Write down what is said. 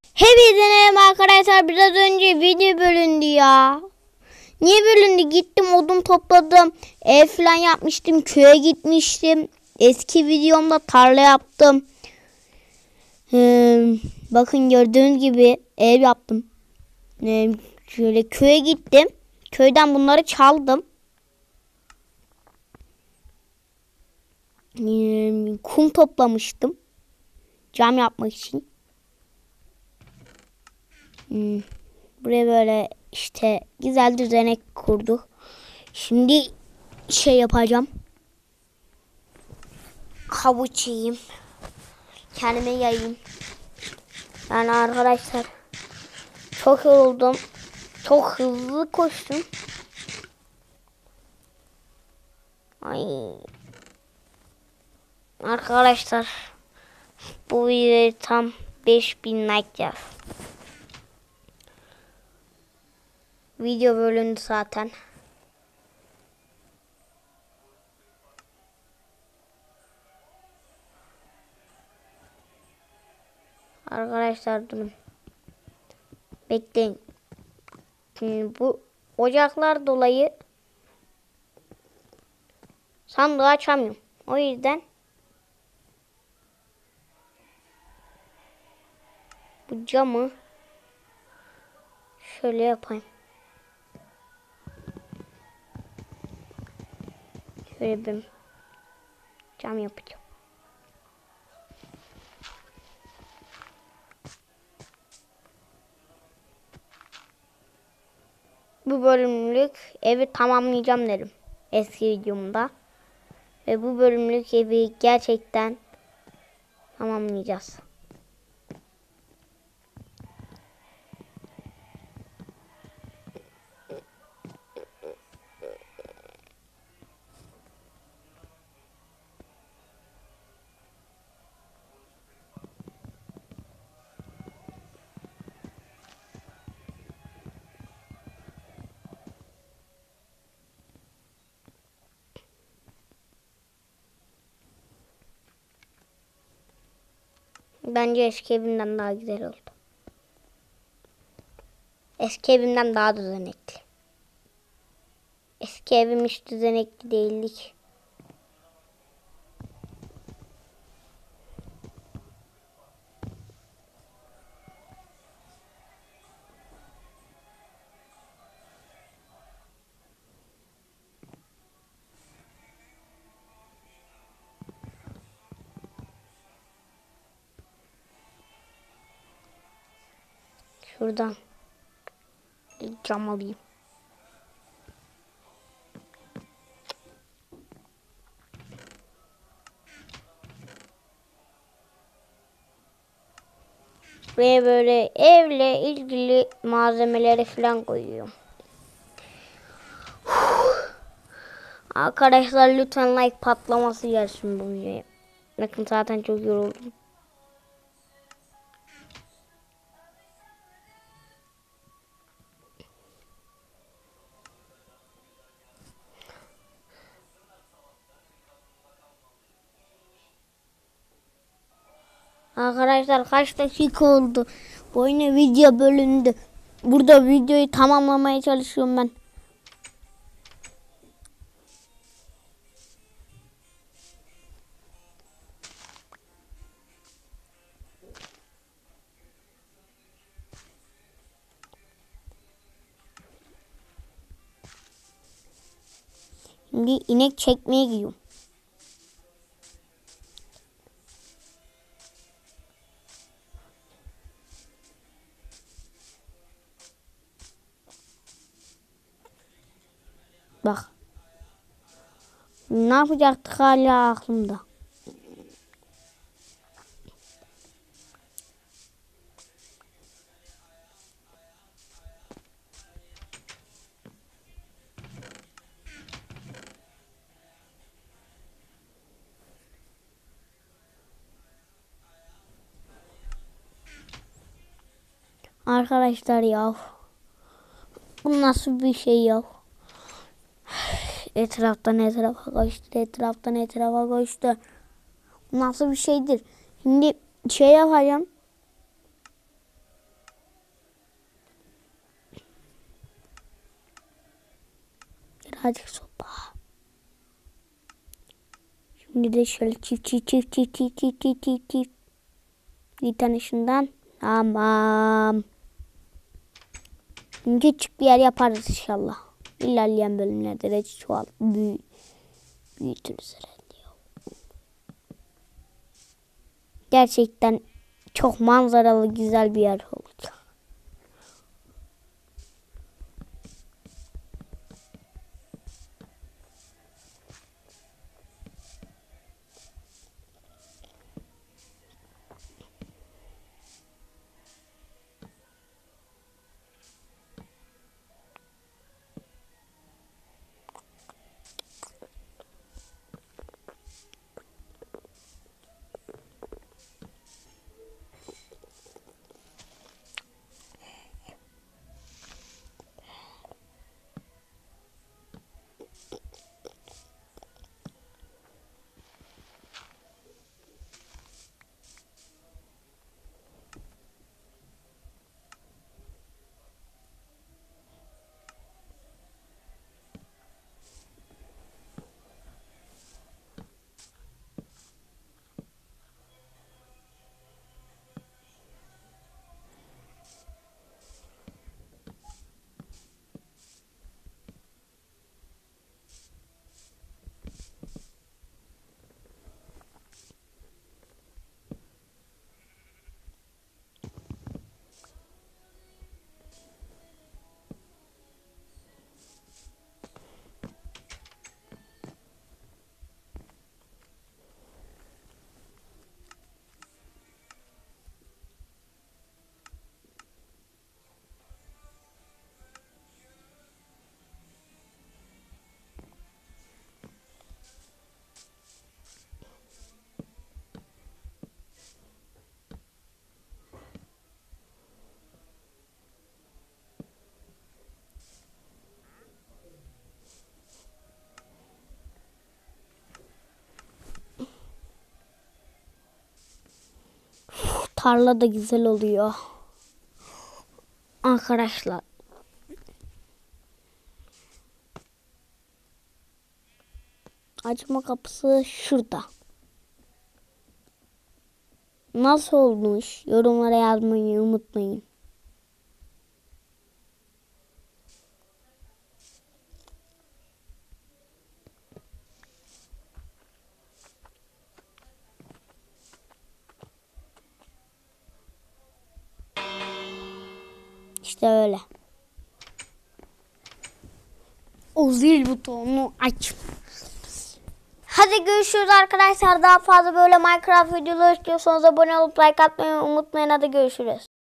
Hepinize merhaba arkadaşlar. Biraz önce video bölündü ya. Niye bölündü? Gittim odun topladım. Ev falan yapmıştım. Köye gitmiştim. Eski videomda tarla yaptım. Bakın gördüğünüz gibi ev yaptım. Şöyle köye gittim. Köyden bunları çaldım. Kum toplamıştım. Cam yapmak için. Buraya böyle işte güzel düzenek kurduk. Şimdi şey yapacağım. Havuç yiyeyim. Kendime yayayım. Yani arkadaşlar çok yoruldum. Çok hızlı koştum. Ay. Arkadaşlar bu videoyu tam 5000 like yaz. Video bölündü zaten. Arkadaşlar durun. Bekleyin. Şimdi bu ocaklar dolayı sandığı açamıyorum. O yüzden bu camı şöyle yapayım. Şöyle bir cam yapacağım. Bu bölümlük evi tamamlayacağım dedim eski videomda. Ve bu bölümlük evi gerçekten tamamlayacağız. Bence eski evimden daha güzel oldu. Eski evimden daha düzenekli. Eski evim hiç düzenekli değildi ki. Şuradan cam alayım. Ve böyle evle ilgili malzemeleri falan koyuyorum. Arkadaşlar lütfen like patlaması gelsin bu videoya. Bakın zaten çok yoruldum. Arkadaşlar kaç dakika oldu? Bu yine video bölündü. Burada videoyu tamamlamaya çalışıyorum ben. Şimdi inek çekmeye gidiyorum. Bak. Ne yapacaktık hala aklımda. Arkadaşlar ya. Bu nasıl bir şey ya? Etraftan etrafa koştu. Etraftan etrafa koştu. Bu nasıl bir şeydir? Şimdi şey yapacağım. Hadi sopa. Şimdi de şöyle çift. Bir tane şundan. Tamam. Küçük bir yer yaparız inşallah. İlerleyen bölümlerde de büyütürüz herhalde. Gerçekten çok manzaralı güzel bir yer olacak. Tarla da güzel oluyor. Arkadaşlar. Açma kapısı şurada. Nasıl olmuş? Yorumlara yazmayı unutmayın. İşte öyle. O zil butonunu aç. Hadi görüşürüz arkadaşlar. Daha fazla böyle Minecraft videoları istiyorsanız abone olup like atmayı unutmayın. Hadi görüşürüz.